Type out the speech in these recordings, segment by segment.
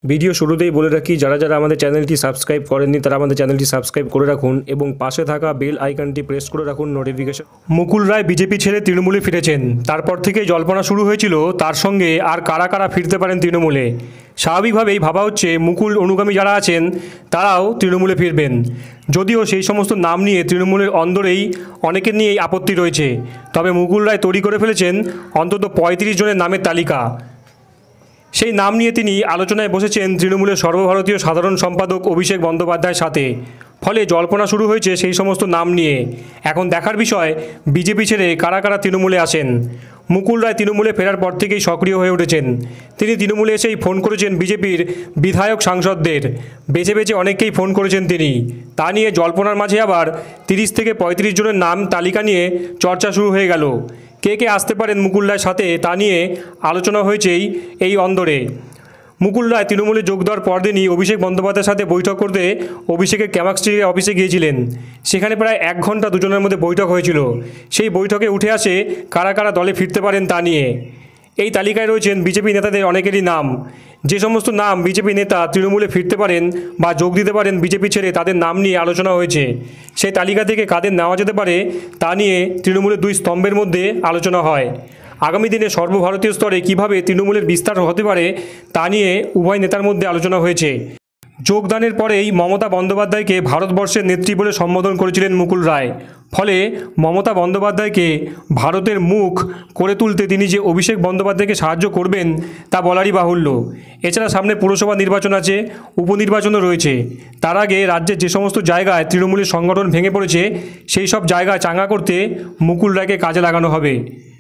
Video শুরুতেই বলে রাখি, যারা যারা আমাদের চ্যানেলটি সাবস্ক্রাইব করেননি তারা আমাদের চ্যানেলটি সাবস্ক্রাইব করে রাখুন এবং পাশে থাকা বেল আইকনটি প্রেস করে রাখুন নোটিফিকেশন। মুকুল রায় বিজেপি ছেড়ে তৃণমূলে ফিরেছেন। তারপর থেকেই জল্পনা শুরু হয়েছিল তার সঙ্গে আর কারা কারা ফিরতে পারেন তৃণমূলে। স্বাভাবিকভাবেই ভাবা হচ্ছে মুকুল অনুগামী যারা আছেন তারাও তৃণমূলে ফিরবেন, যদিও সেই সমস্ত নাম নিয়ে তৃণমূলের অন্দরেই অনেকের নিয়েই আপত্তি রয়েছে। তবে মুকুল রায় তৈরি করে ফেলেছেন অন্তত ৩৫ জনের নামের তালিকা। সেই নাম নিয়ে তিনি আলোচনায় বসেছেন তৃণমূলের সর্বভারতীয় সাধারণ সম্পাদক অভিষেক বন্দ্যোপাধ্যায়ের সাথে। ফলে জল্পনা শুরু হয়েছে সেই সমস্ত নাম নিয়ে। এখন দেখার বিষয় বিজেপি ছেড়ে কারা কারা তৃণমূলে আসেন। মুকুল রায় তৃণমূলে ফেরার পর থেকেই সক্রিয় হয়ে উঠেছেন। তিনি তৃণমূলে এসেই ফোন করেছেন বিজেপির বিধায়ক সাংসদদের, বেছে বেছে অনেককেই ফোন করেছেন তিনি। তা নিয়ে জল্পনার মাঝে আবার ৩০ থেকে ৩৫ জনের নাম তালিকা নিয়ে চর্চা শুরু হয়ে গেল। কে কে আসতে পারেন মুকুল রায়ের সাথে তা নিয়ে আলোচনা হয়েছেই এই অন্দরে। মুকুল রায় তৃণমূলে যোগ দেওয়ার পরদিনই অভিষেক বন্দ্যোপাধ্যায়ের সাথে বৈঠক করতে অভিষেকের ক্যামাক্সট্রি অফিসে গিয়েছিলেন। সেখানে প্রায় ১ ঘন্টা দুজনের মধ্যে বৈঠক হয়েছিল। সেই বৈঠকে উঠে আসে কারা কারা দলে ফিরতে পারেন তা নিয়ে। এই তালিকায় রয়েছেন বিজেপি নেতাদের অনেকেরই নাম। যে সমস্ত নাম বিজেপি নেতা তৃণমূলে ফিরতে পারেন বা যোগ দিতে পারেন বিজেপি ছেড়ে, তাদের নাম নিয়ে আলোচনা হয়েছে। সেই তালিকা থেকে কাদের নেওয়া যেতে পারে তা নিয়ে তৃণমূলের 2 স্তম্ভের মধ্যে আলোচনা হয়। আগামী দিনে সর্বভারতীয় স্তরে কীভাবে তৃণমূলের বিস্তার হতে পারে তা নিয়ে উভয় নেতার মধ্যে আলোচনা হয়েছে। যোগদানের পরেই মমতা বন্দ্যোপাধ্যায়কে ভারতবর্ষের নেত্রী বলে সম্বোধন করেছিলেন মুকুল রায়। ফলে মমতা বন্দ্যোপাধ্যায়কে ভারতের মুখ করে তুলতে তিনি যে অভিষেক বন্দ্যোপাধ্যায়কে সাহায্য করবেন তা বলারই বাহুল্য। এছাড়া সামনে পুরসভা নির্বাচন আছে, উপনির্বাচনও রয়েছে। তার আগে রাজ্যের যে সমস্ত জায়গায় তৃণমূলের সংগঠন ভেঙে পড়েছে সেই সব জায়গা চাঙ্গা করতে মুকুল রায়কে কাজে লাগানো হবে।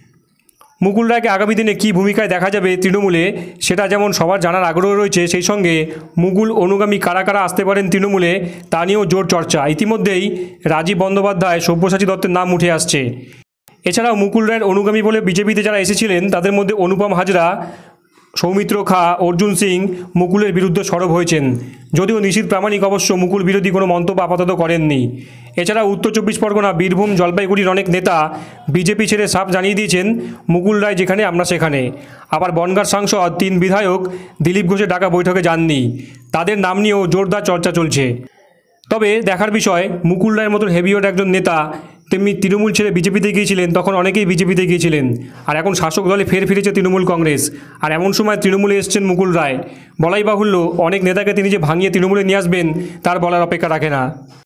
মুকুল রায়কে আগামী দিনে কী ভূমিকায় দেখা যাবে তৃণমূলে সেটা যেমন সবার জানার আগ্রহ রয়েছে, সেই সঙ্গে মুকুল অনুগামী কারা কারা আসতে পারেন তৃণমূলে তা নিয়েও জোর চর্চা। ইতিমধ্যেই রাজীব বন্দ্যোপাধ্যায়, সব্যসাচী দত্তের নাম উঠে আসছে। এছাড়াও মুকুল রায়ের অনুগামী বলে বিজেপিতে যারা এসেছিলেন তাদের মধ্যে অনুপম হাজরা, সৌমিত্র খা, অর্জুন সিং মুকুলের বিরুদ্ধে সরব হয়েছেন। যদিও নিশীথ প্রামাণিক অবশ্য মুকুল বিরোধী কোনো মন্তব্য আপাতত করেননি। এছাড়া উত্তর ২৪ পরগনা, বীরভূম, জলপাইগুড়ির অনেক নেতা বিজেপি ছেড়ে সাফ জানিয়ে দিয়েছেন মুকুল রায় যেখানে আমরা সেখানে। আবার বনগাঁর সাংসদ ৩ বিধায়ক দিলীপ ঘোষের ডাকা বৈঠকে যাননি। তাদের নাম নিয়েও জোরদার চর্চা চলছে। তবে দেখার বিষয়, মুকুল রায়ের মতন হেভিওয়েট একজন নেতা তেমনি তৃণমূল ছেড়ে বিজেপিতে গিয়েছিলেন, তখন অনেকেই বিজেপিতে গিয়েছিলেন। আর এখন শাসক দলে ফিরেছে তৃণমূল কংগ্রেস। আর এমন সময় তৃণমূলে এসছেন মুকুল রায়। বলাই বাহুল্য, অনেক নেতাকে তিনি যে ভাঙিয়ে তৃণমূলে নিয়ে আসবেন তার বলার অপেক্ষা রাখে না।